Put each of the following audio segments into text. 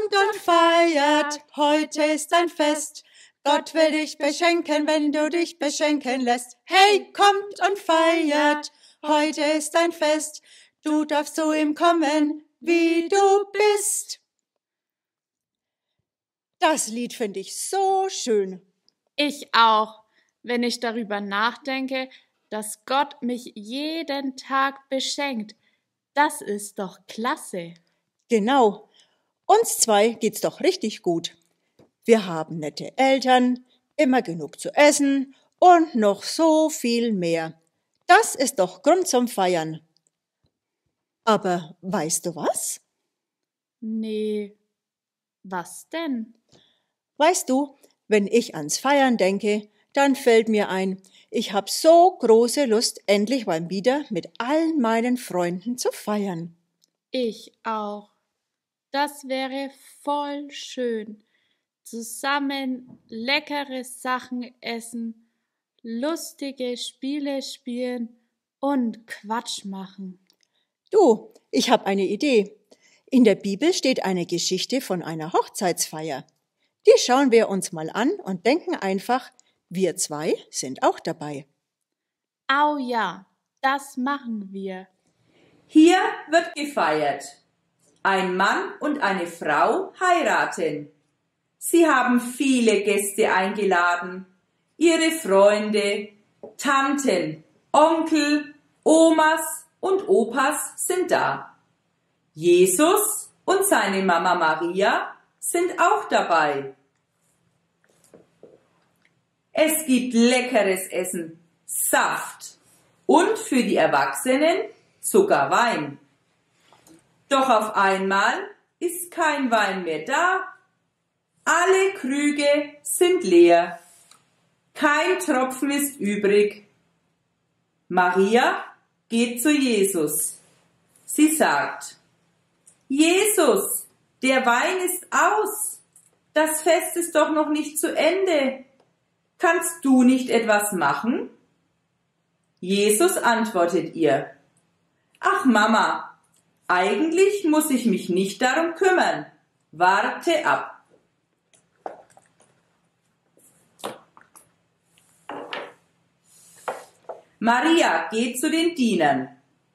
kommt und feiert, heute ist ein Fest. Gott will dich beschenken, wenn du dich beschenken lässt. Hey, kommt und feiert, heute ist ein Fest. Du darfst zu ihm kommen, wie du bist. Das Lied finde ich so schön. Ich auch, wenn ich darüber nachdenke, dass Gott mich jeden Tag beschenkt. Das ist doch klasse. Genau. Uns zwei geht's doch richtig gut. Wir haben nette Eltern, immer genug zu essen und noch so viel mehr. Das ist doch Grund zum Feiern. Aber weißt du was? Nee, was denn? Weißt du, wenn ich ans Feiern denke, dann fällt mir ein, ich habe so große Lust, endlich mal wieder mit allen meinen Freunden zu feiern. Ich auch. Das wäre voll schön. Zusammen leckere Sachen essen, lustige Spiele spielen und Quatsch machen. Du, ich habe eine Idee. In der Bibel steht eine Geschichte von einer Hochzeitsfeier. Die schauen wir uns mal an und denken einfach, wir zwei sind auch dabei. Au ja, das machen wir. Hier wird gefeiert. Ein Mann und eine Frau heiraten. Sie haben viele Gäste eingeladen. Ihre Freunde, Tanten, Onkel, Omas und Opas sind da. Jesus und seine Mama Maria sind auch dabei. Es gibt leckeres Essen, Saft und für die Erwachsenen sogar Wein. Doch auf einmal ist kein Wein mehr da. Alle Krüge sind leer. Kein Tropfen ist übrig. Maria geht zu Jesus. Sie sagt: Jesus, der Wein ist aus. Das Fest ist doch noch nicht zu Ende. Kannst du nicht etwas machen? Jesus antwortet ihr: Ach Mama, eigentlich muss ich mich nicht darum kümmern. Warte ab. Maria geht zu den Dienern.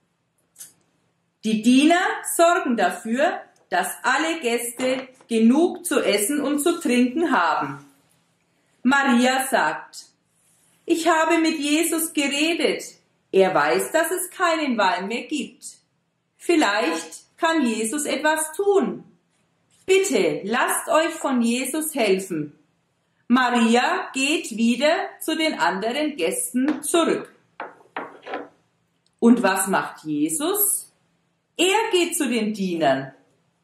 Die Diener sorgen dafür, dass alle Gäste genug zu essen und zu trinken haben. Maria sagt: Ich habe mit Jesus geredet. Er weiß, dass es keinen Wein mehr gibt. Vielleicht kann Jesus etwas tun. Bitte lasst euch von Jesus helfen. Maria geht wieder zu den anderen Gästen zurück. Und was macht Jesus? Er geht zu den Dienern.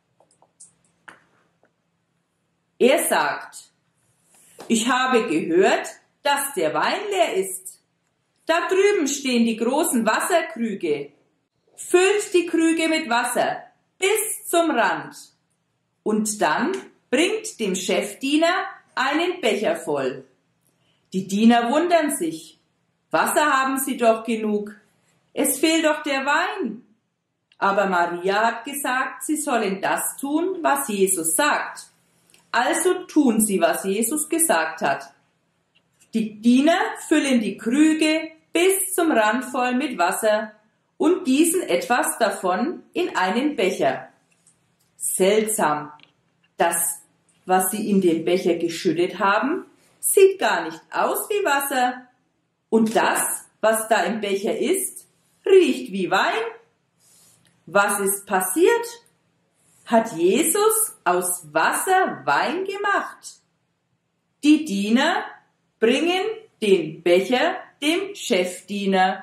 Er sagt: Ich habe gehört, dass der Wein leer ist. Da drüben stehen die großen Wasserkrüge. Füllt die Krüge mit Wasser bis zum Rand. Und dann bringt dem Chefdiener einen Becher voll. Die Diener wundern sich. Wasser haben sie doch genug. Es fehlt doch der Wein. Aber Maria hat gesagt, sie sollen das tun, was Jesus sagt. Also tun sie, was Jesus gesagt hat. Die Diener füllen die Krüge bis zum Rand voll mit Wasser und gießen etwas davon in einen Becher. Seltsam, das, was sie in den Becher geschüttet haben, sieht gar nicht aus wie Wasser. Und das, was da im Becher ist, riecht wie Wein. Was ist passiert? Hat Jesus aus Wasser Wein gemacht? Die Diener bringen den Becher dem Chefdiener.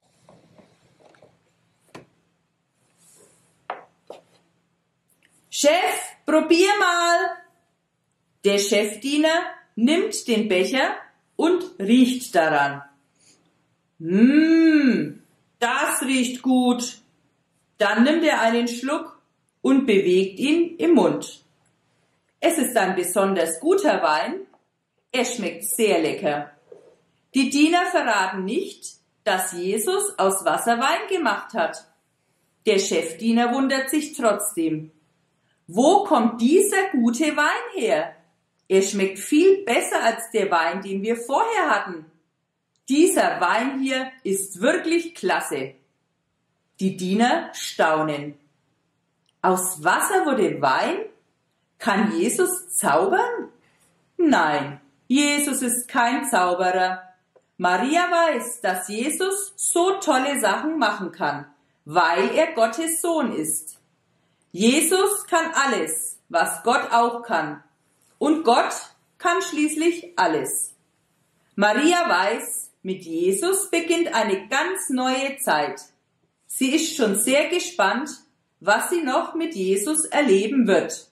Chef, probier mal! Der Chefdiener nimmt den Becher und riecht daran. Das riecht gut. Dann nimmt er einen Schluck und bewegt ihn im Mund. Es ist ein besonders guter Wein. Er schmeckt sehr lecker. Die Diener verraten nicht, dass Jesus aus Wasser Wein gemacht hat. Der Chefdiener wundert sich trotzdem. wo kommt dieser gute Wein her? Er schmeckt viel besser als der Wein, den wir vorher hatten. Dieser Wein hier ist wirklich klasse. Die Diener staunen. Aus Wasser wurde Wein? Kann Jesus zaubern? Nein, Jesus ist kein Zauberer. Maria weiß, dass Jesus so tolle Sachen machen kann, weil er Gottes Sohn ist. Jesus kann alles, was Gott auch kann. Und Gott kann schließlich alles. Maria weiß, mit Jesus beginnt eine ganz neue Zeit. Sie ist schon sehr gespannt, was sie noch mit Jesus erleben wird.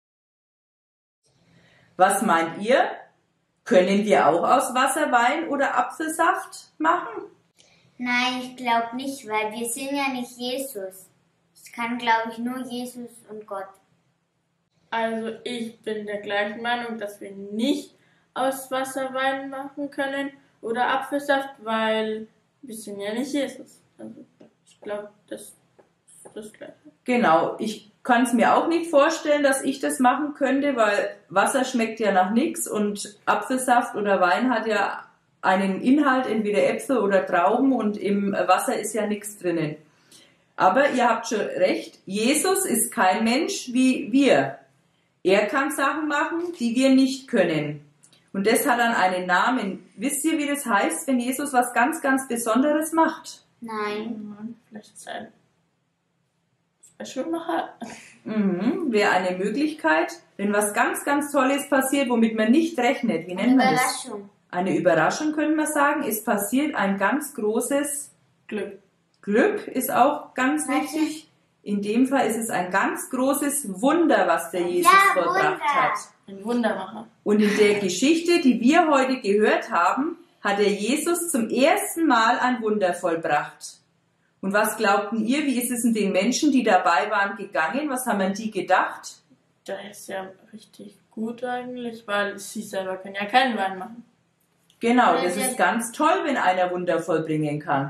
Was meint ihr? Können wir auch aus Wasser Wein oder Apfelsaft machen? Nein, ich glaube nicht, weil wir sind ja nicht Jesus. Es kann, glaube ich, nur Jesus und Gott. Also ich bin der gleichen Meinung, dass wir nicht aus Wasser Wein machen können oder Apfelsaft, weil wir sind ja nicht Jesus. Also ich glaube, das ist das Gleiche. Genau, ich kann es mir auch nicht vorstellen, dass ich das machen könnte, weil Wasser schmeckt ja nach nichts und Apfelsaft oder Wein hat ja einen Inhalt, entweder Äpfel oder Trauben und im Wasser ist ja nichts drinnen. Aber ihr habt schon recht, Jesus ist kein Mensch wie wir. Er kann Sachen machen, die wir nicht können. Und das hat dann einen Namen. Wisst ihr, wie das heißt, wenn Jesus was ganz, ganz Besonderes macht? Nein. Vielleicht sein Special-Macher. Wäre eine Möglichkeit, wenn was ganz, ganz Tolles passiert, womit man nicht rechnet. Wie nennt man das? Überraschung. Eine Überraschung, können wir sagen. Es passiert ein ganz großes Glück. Glück, ist auch ganz wichtig. In dem Fall ist es ein ganz großes Wunder, was der Jesus vollbracht hat. Ein Wundermacher. Und in der Geschichte, die wir heute gehört haben, hat der Jesus zum ersten Mal ein Wunder vollbracht. Und was glaubten ihr, wie ist es in den Menschen, die dabei waren, gegangen? Was haben die gedacht? Der ist ja richtig gut eigentlich, weil sie selber können ja keinen Wein machen. Genau, das ist ganz toll, wenn einer Wunder vollbringen kann.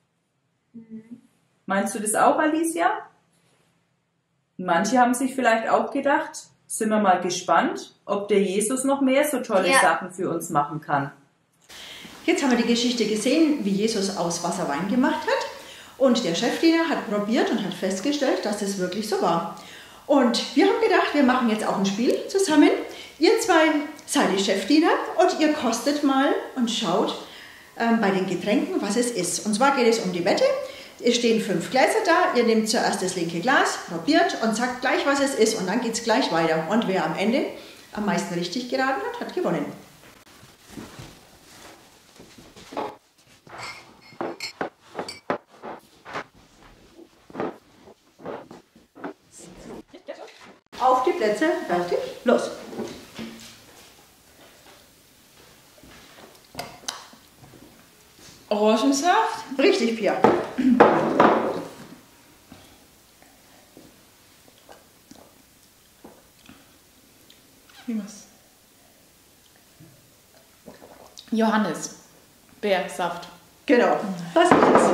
Meinst du das auch, Alicia? Manche haben sich vielleicht auch gedacht, sind wir mal gespannt, ob der Jesus noch mehr so tolle Sachen für uns machen kann. Jetzt haben wir die Geschichte gesehen, wie Jesus aus Wasser Wein gemacht hat. Und der Chefdiener hat probiert und hat festgestellt, dass es wirklich so war. Und wir haben gedacht, wir machen jetzt auch ein Spiel zusammen. Ihr zwei seid die Chefdiener und ihr kostet mal und schaut bei den Getränken, was es ist. Und zwar geht es um die Wette. Es stehen 5 Gläser da, ihr nehmt zuerst das linke Glas, probiert und sagt gleich, was es ist und dann geht es gleich weiter. Und wer am Ende am meisten richtig geraten hat, hat gewonnen. Auf die Plätze, fertig, los. Orangensaft? Richtig, Pia. Was? Johannis. Beersaft. Genau, was ist es?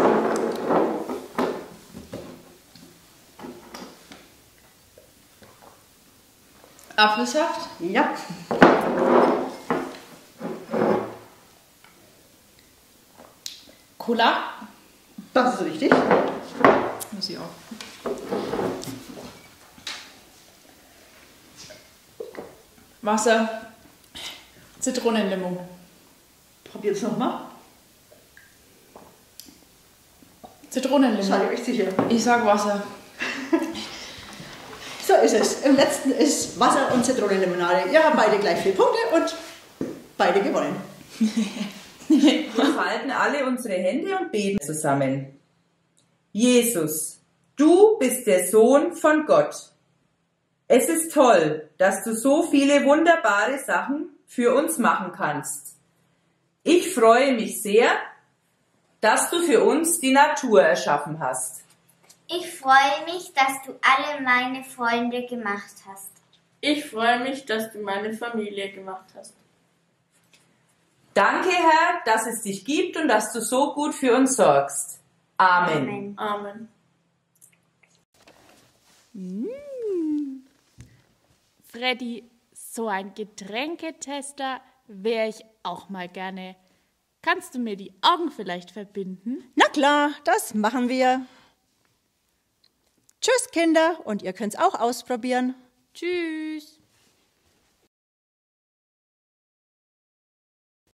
Apfelsaft? Ja. Cola? Das ist richtig. Muss ich auch. Wasser. Zitronenlimo. Probiert es nochmal. Zitronenlimo. Seid ihr euch sicher? Ich sag Wasser. So ist es. Im letzten ist Wasser und Zitronenlimonade. Ja, beide gleich 4 Punkte und beide gewonnen. Wir falten alle unsere Hände und beten zusammen. Jesus, du bist der Sohn von Gott. Es ist toll, dass du so viele wunderbare Sachen für uns machen kannst. Ich freue mich sehr, dass du für uns die Natur erschaffen hast. Ich freue mich, dass du alle meine Freunde gemacht hast. Ich freue mich, dass du meine Familie gemacht hast. Danke, Herr, dass es dich gibt und dass du so gut für uns sorgst. Amen. Amen. Amen. Freddy, so ein Getränketester wäre ich auch mal gerne. Kannst du mir die Augen vielleicht verbinden? Na klar, das machen wir. Tschüss, Kinder, und ihr könnt's auch ausprobieren. Tschüss.